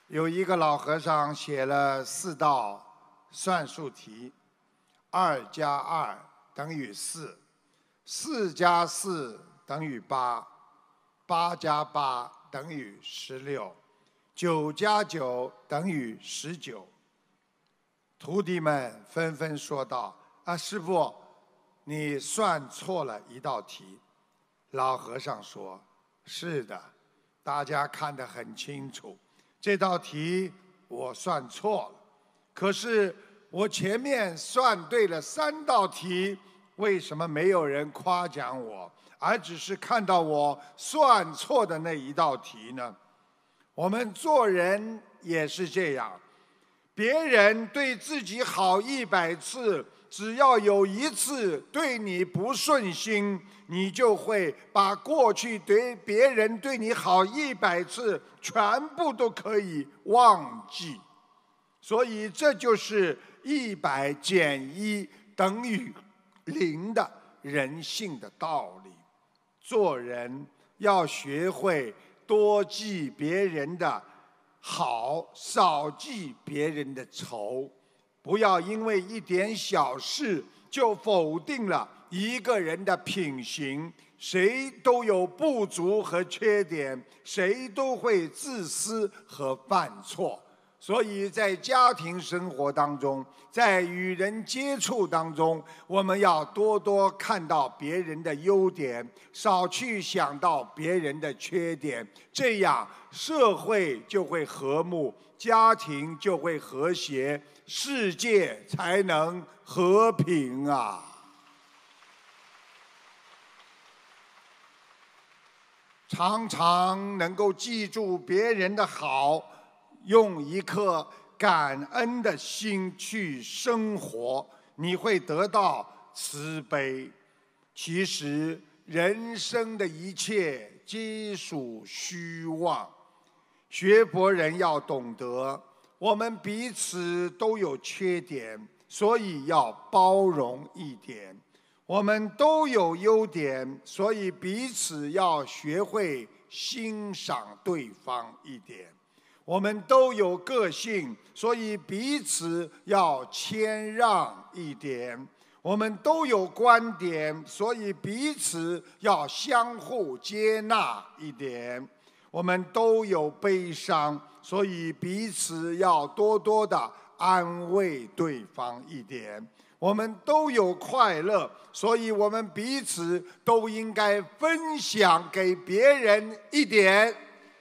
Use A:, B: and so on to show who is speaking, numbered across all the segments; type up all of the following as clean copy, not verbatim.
A: 有一个老和尚写了4道算术题，2加2等于4，4加4等于8，8加8等于16，9加9等于19。徒弟们纷纷说道：“啊，师父，你算错了一道题。”老和尚说：“是的，大家看得很清楚，这道题我算错了。可是我前面算对了3道题，为什么没有人夸奖我，而只是看到我算错的那一道题呢？”我们做人也是这样，别人对自己好100次，只要有1次对你不顺心，你就会把过去对别人对你好100次全部都可以忘记。所以这就是100减1等于0的人性的道理。做人要学会多记别人的好，少记别人的仇。不要因为一点小事就否定了一个人的品行。谁都有不足和缺点，谁都会自私和犯错。所以在家庭生活当中，在与人接触当中，我们要多多看到别人的优点，少去想到别人的缺点，这样社会就会和睦，家庭就会和谐，世界才能和平啊！常常能够记住别人的好，用一颗感恩的心去生活，你会得到慈悲。其实人生的一切皆属虚妄。学佛人要懂得，我们彼此都有缺点，所以要包容一点。我们都有优点，所以彼此要学会欣赏对方一点。我们都有个性，所以彼此要谦让一点。我们都有观点，所以彼此要相互接纳一点。我们都有悲伤，所以彼此要多多的安慰对方一点。我们都有快乐，所以我们彼此都应该分享给别人一点。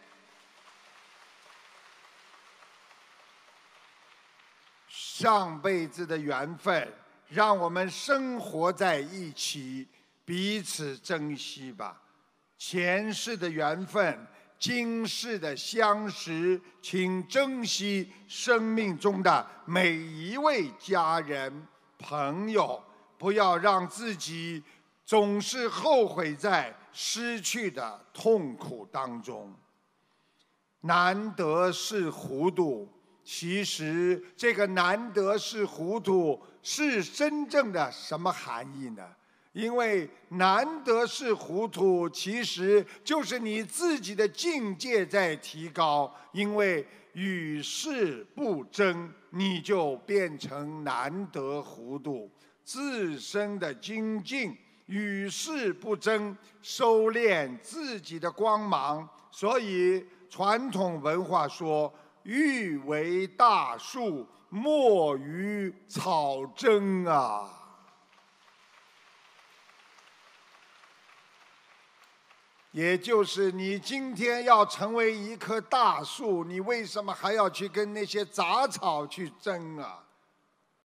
A: 上辈子的缘分，让我们生活在一起，彼此珍惜吧。前世的缘分，今世的相识，请珍惜生命中的每一位家人朋友，不要让自己总是后悔在失去的痛苦当中。难得是糊涂，其实这个难得是糊涂是真正的什么含义呢？因为难得是糊涂，其实就是你自己的境界在提高。因为与世不争，你就变成难得糊涂。自身的精进，与世不争，收敛自己的光芒。所以传统文化说，欲为大树，莫与草争啊。也就是你今天要成为一棵大树，你为什么还要去跟那些杂草去争啊？